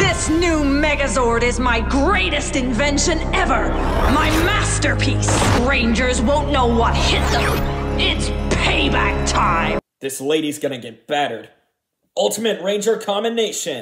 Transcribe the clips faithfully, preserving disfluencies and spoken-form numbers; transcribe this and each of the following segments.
This new Megazord is my greatest invention ever! My masterpiece! Rangers won't know what hit them! It's payback time! This lady's gonna get battered. Ultimate Ranger combination!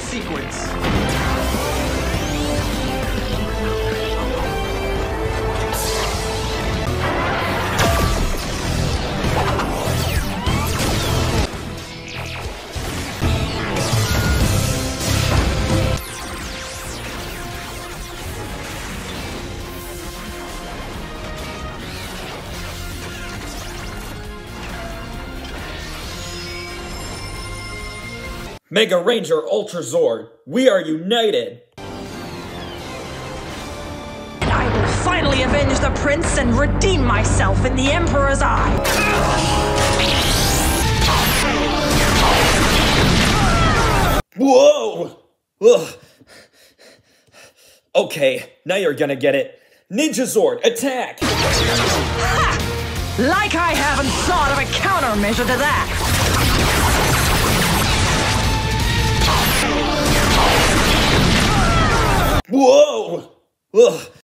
sequence. Mega Ranger Ultra Zord, we are united! And I will finally avenge the prince and redeem myself in the Emperor's eye! Whoa! Ugh. Okay, now you're gonna get it. Ninja Zord, attack! Ha! Like I haven't thought of a countermeasure to that! Whoa! Ugh,